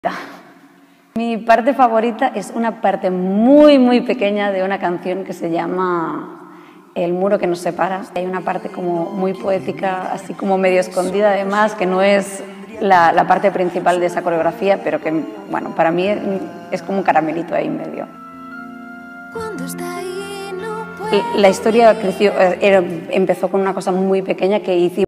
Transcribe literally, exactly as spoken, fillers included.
Mi parte favorita es una parte muy muy pequeña de una canción que se llama El muro que nos separa. Hay una parte como muy poética, así como medio escondida además, que no es la, la parte principal de esa coreografía, pero que, bueno, para mí es como un caramelito ahí en medio. La historia creció, era, empezó con una cosa muy pequeña que hicimos.